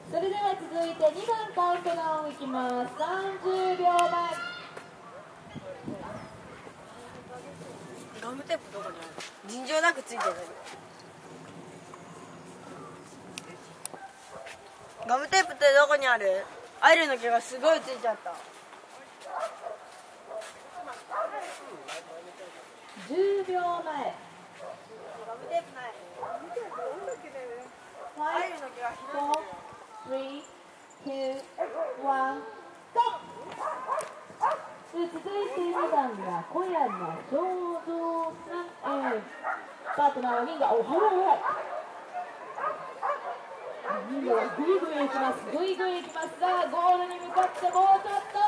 それでは続いて2番カウントダウンいきます。30秒前。 ガムテープどこにある？尋常なくついてる。ガムテープってどこにある？アイルの毛がすごいついちゃった。 10秒前。 ガムテープない。アイルの毛がひどい。 4、3、2、1、GO！続いて2番が小山正蔵さん。パートナーは銀河。お、早い早い。銀河はグイグイ行きます。グイグイ行きますが、ゴールに向かってもうちょっと。